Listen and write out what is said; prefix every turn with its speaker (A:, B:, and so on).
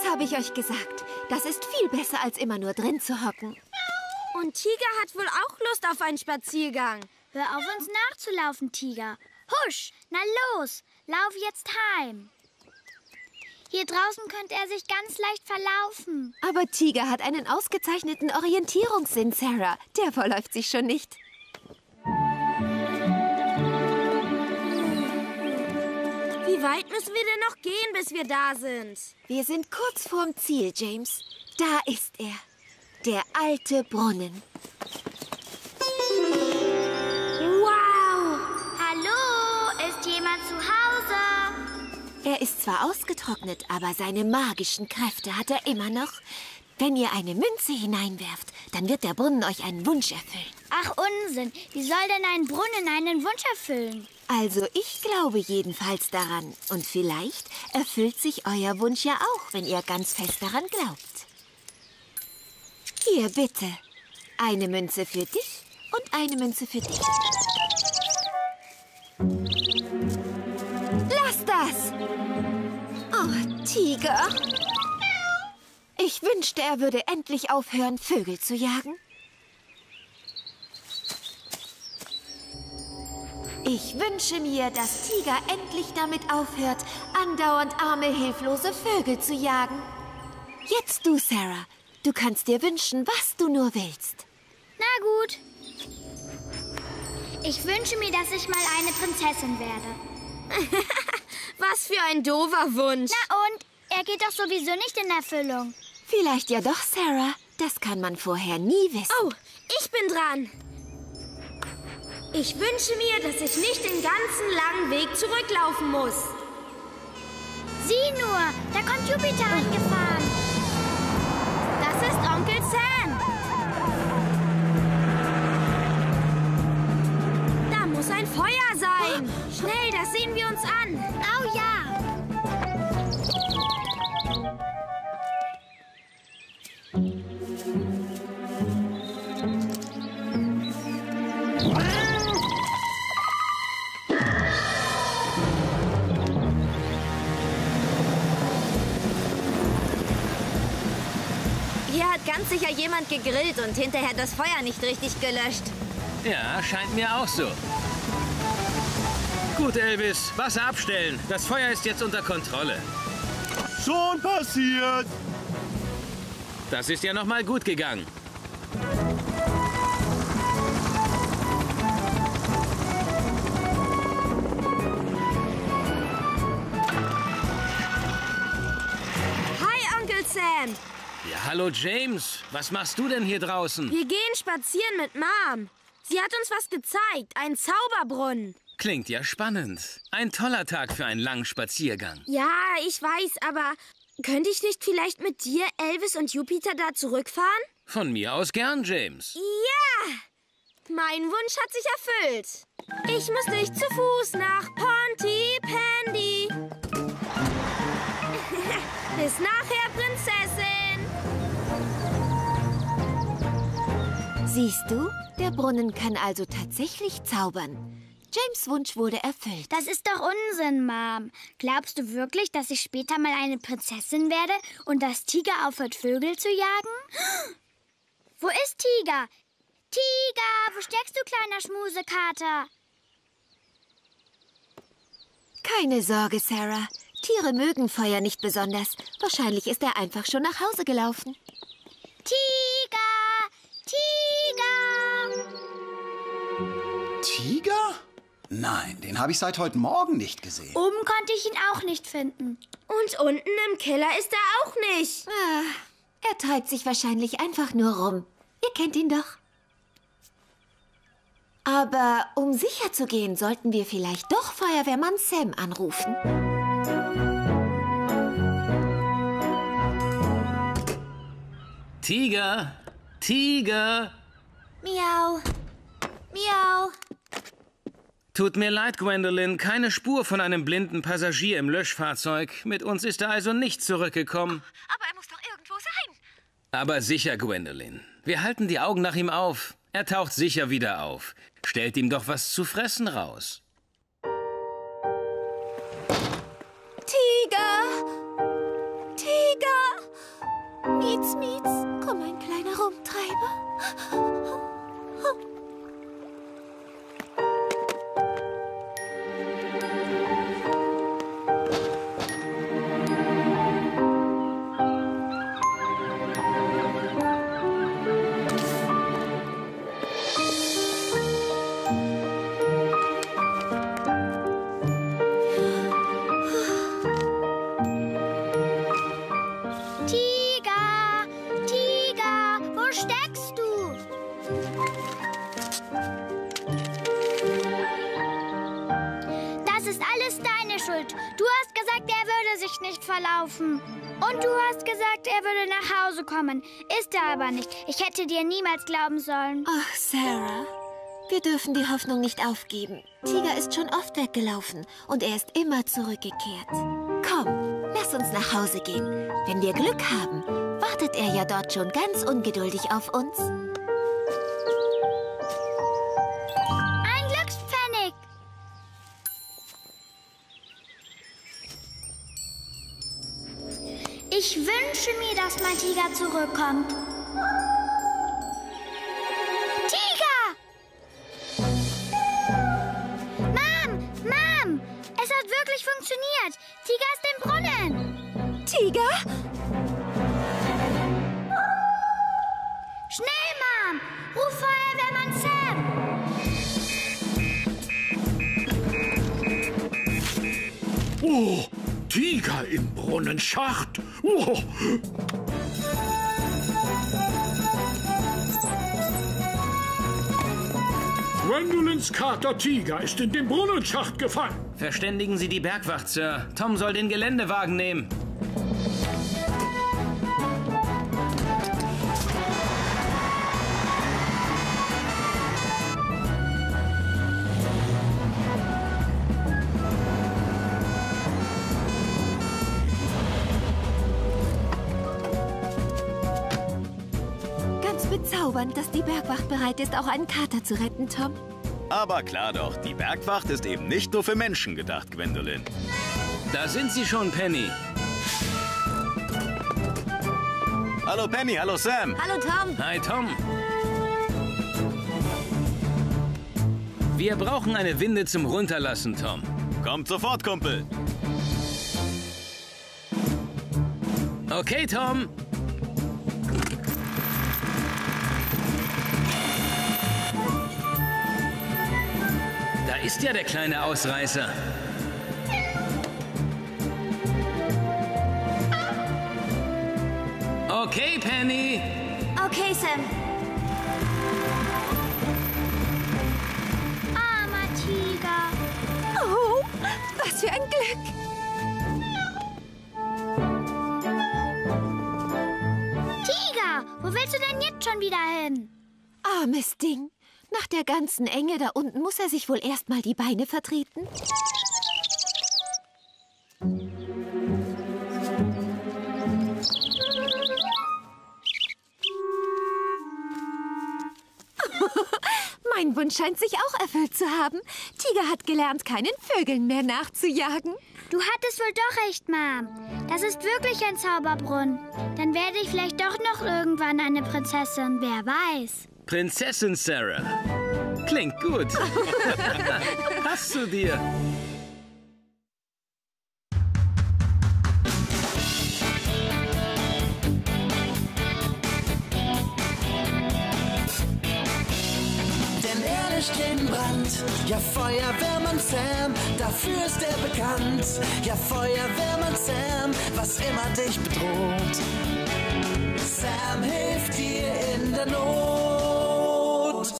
A: habe ich euch gesagt. Das ist viel besser, als immer nur drin zu hocken.
B: Und Tiger hat wohl auch Lust auf einen Spaziergang.
C: Hör auf, uns nachzulaufen, Tiger. Husch, na los, lauf jetzt heim. Hier draußen könnte er sich ganz leicht verlaufen.
A: Aber Tiger hat einen ausgezeichneten Orientierungssinn, Sarah. Der verläuft sich schon nicht.
B: Wie weit müssen wir denn noch gehen, bis wir da sind?
A: Wir sind kurz vorm Ziel, James. Da ist er. Der alte Brunnen.
B: Wow!
C: Hallo, ist jemand zu Hause?
A: Er ist zwar ausgetrocknet, aber seine magischen Kräfte hat er immer noch. Wenn ihr eine Münze hineinwerft, dann wird der Brunnen euch einen Wunsch erfüllen.
C: Ach, Unsinn. Wie soll denn ein Brunnen einen Wunsch erfüllen?
A: Also ich glaube jedenfalls daran. Und vielleicht erfüllt sich euer Wunsch ja auch, wenn ihr ganz fest daran glaubt. Hier, bitte. Eine Münze für dich und eine Münze für dich. Lass das! Oh, Tiger. Ich wünschte, er würde endlich aufhören, Vögel zu jagen. Ich wünsche mir, dass Tiger endlich damit aufhört, andauernd arme, hilflose Vögel zu jagen. Jetzt du, Sarah. Du kannst dir wünschen, was du nur willst.
C: Na gut. Ich wünsche mir, dass ich mal eine Prinzessin werde.
B: Was für ein doofer Wunsch.
C: Na und? Er geht doch sowieso nicht in Erfüllung.
A: Vielleicht ja doch, Sarah. Das kann man vorher nie wissen.
B: Oh, ich bin dran. Ich wünsche mir, dass ich nicht den ganzen langen Weg zurücklaufen muss.
C: Sieh nur, da kommt Jupiter angefahren.
B: Das ist Onkel Sam. Da muss ein Feuer sein. Schnell, das sehen wir uns an.
C: Au ja.
B: Hier hat ganz sicher jemand gegrillt und hinterher das Feuer nicht richtig gelöscht.
D: Ja, scheint mir auch so. Gut, Elvis, Wasser abstellen. Das Feuer ist jetzt unter Kontrolle.
E: Schon passiert.
D: Das ist ja noch mal gut gegangen.
B: Hi, Onkel Sam.
D: Ja, hallo James. Was machst du denn hier draußen?
B: Wir gehen spazieren mit Mom. Sie hat uns was gezeigt, einen Zauberbrunnen.
D: Klingt ja spannend. Ein toller Tag für einen langen Spaziergang.
B: Ja, ich weiß, aber könnte ich nicht vielleicht mit dir, Elvis und Jupiter da zurückfahren?
D: Von mir aus gern, James.
B: Ja! Mein Wunsch hat sich erfüllt. Ich muss nicht zu Fuß nach Pontypandy. Bis nachher, Prinzessin.
A: Siehst du, der Brunnen kann also tatsächlich zaubern. James' Wunsch wurde erfüllt.
C: Das ist doch Unsinn, Mom. Glaubst du wirklich, dass ich später mal eine Prinzessin werde und dass Tiger aufhört, Vögel zu jagen? Wo ist Tiger? Tiger, wo steckst du, kleiner Schmusekater?
A: Keine Sorge, Sarah. Tiere mögen Feuer nicht besonders. Wahrscheinlich ist er einfach schon nach Hause gelaufen.
C: Tiger! Tiger!
E: Tiger? Nein, den habe ich seit heute Morgen nicht gesehen.
C: Oben konnte ich ihn auch nicht finden.
B: Und unten im Keller ist er auch nicht.
A: Er treibt sich wahrscheinlich einfach nur rum. Ihr kennt ihn doch. Aber um sicher zu gehen, sollten wir vielleicht doch Feuerwehrmann Sam anrufen.
D: Tiger! Tiger!
C: Miau. Miau.
D: Tut mir leid, Gwendolyn. Keine Spur von einem blinden Passagier im Löschfahrzeug. Mit uns ist er also nicht zurückgekommen.
A: Aber er muss doch irgendwo sein.
D: Aber sicher, Gwendolyn. Wir halten die Augen nach ihm auf. Er taucht sicher wieder auf. Stellt ihm doch was zu fressen raus.
A: Tiger! Tiger! Mietz, Mietz. Komm, mein kleiner Rumtreiber.
C: Du hast gesagt, er würde sich nicht verlaufen. Und du hast gesagt, er würde nach Hause kommen. Ist er aber nicht. Ich hätte dir niemals glauben sollen.
A: Ach, Sarah. Wir dürfen die Hoffnung nicht aufgeben. Tiger ist schon oft weggelaufen und er ist immer zurückgekehrt. Komm, lass uns nach Hause gehen. Wenn wir Glück haben, wartet er ja dort schon ganz ungeduldig auf uns.
C: Ein Glückspfennig. Ich wünsche mir, dass mein Tiger zurückkommt. Tiger! Mom! Es hat wirklich funktioniert. Tiger ist im Brunnen.
A: Tiger?
C: Schnell, Mom! Ruf Feuerwehrmann Sam!
F: Oh, Tiger im Brunnenschacht. Oh. Gwendolins Kater Tiger ist in den Brunnenschacht gefallen.
D: Verständigen Sie die Bergwacht, Sir. Tom soll den Geländewagen nehmen.
A: Bezaubernd, dass die Bergwacht bereit ist, auch einen Kater zu retten, Tom.
G: Aber klar doch, die Bergwacht ist eben nicht nur für Menschen gedacht, Gwendolyn.
D: Da sind Sie schon, Penny.
G: Hallo Penny, hallo Sam.
A: Hallo, Tom.
D: Hi, Tom. Wir brauchen eine Winde zum Runterlassen, Tom.
G: Kommt sofort, Kumpel.
D: Okay, Tom. Da ist ja der kleine Ausreißer. Okay, Penny.
C: Okay, Sam. Armer Tiger.
A: Oh, was für ein Glück.
C: Tiger, wo willst du denn jetzt schon wieder hin?
A: Armes Ding. Nach der ganzen Enge da unten muss er sich wohl erst mal die Beine vertreten. Mein Wunsch scheint sich auch erfüllt zu haben. Tiger hat gelernt, keinen Vögeln mehr nachzujagen.
C: Du hattest wohl doch recht, Mom. Das ist wirklich ein Zauberbrunnen. Dann werde ich vielleicht doch noch irgendwann eine Prinzessin, wer weiß.
D: Prinzessin Sarah. Klingt gut. Hast du dir?
H: Denn er löscht jeden Brand. Ja, Feuerwehrmann Sam, dafür ist er bekannt. Ja, Feuerwehrmann Sam, was immer dich bedroht. Sam hilft dir in der Not.